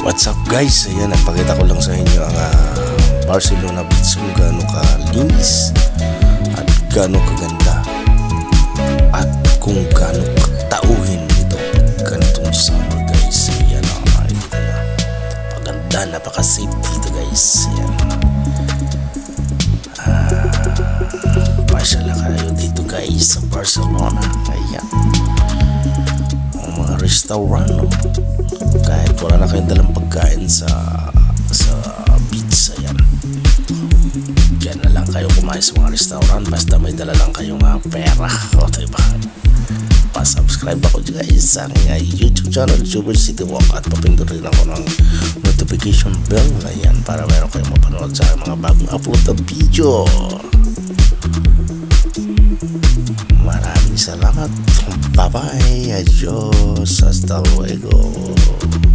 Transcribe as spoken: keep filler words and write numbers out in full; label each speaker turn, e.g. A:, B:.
A: What's up guys? Ayan, napakita ko lang sa inyo ang uh, Barcelona Beach kung gaano kalinis at gaano kaganda at kung gaano katauhin ito ganitong summer guys. Ayan ang makikita nyo, paganda, napaka-safe dito guys. Ayan, uh, pasya lang kayo dito guys sa Barcelona. Ayan, ang mga restaurant, no? Kahit wala na kayong dalang pagkain sa sa beach, ayan, diyan na lang kayo kumain sa mga restaurant basta may dala lang kayong uh, pera. O diba, pa-subscribe ako guys sa aking uh, YouTube channel, Super City Walk, at papindot rin ako ng notification bell, ayan, para meron kayong mapanood sa mga bagong upload na video. Maraming salamat. Bye bye. Adios. Hasta luego.